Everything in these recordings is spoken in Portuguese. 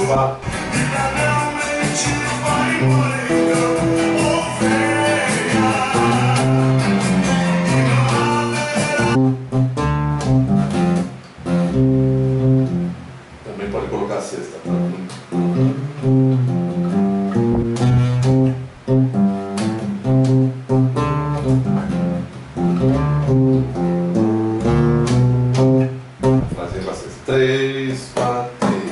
Fá. Também pode colocar a sexta, tá? Fazer com a sexta. 3, 4.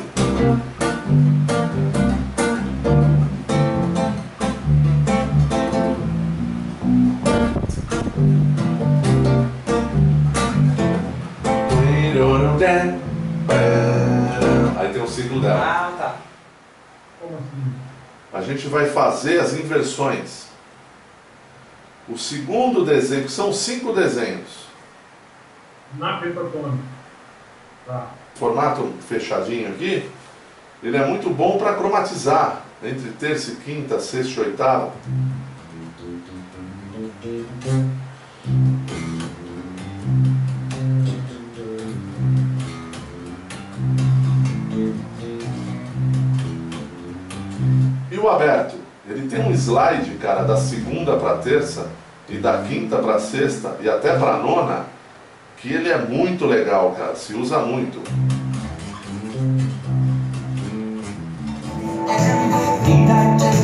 Aí tem o ciclo dela. Ah, tá. Como assim? A gente vai fazer as inversões. O segundo desenho, que são 5 desenhos. Na pentatônica. Tá. Formato fechadinho aqui, ele é muito bom para cromatizar entre terça e quinta, sexta e oitava. E o aberto, ele tem um slide, cara, da segunda para terça e da quinta para sexta e até para nona, que ele é muito legal, cara, se usa muito. Em&t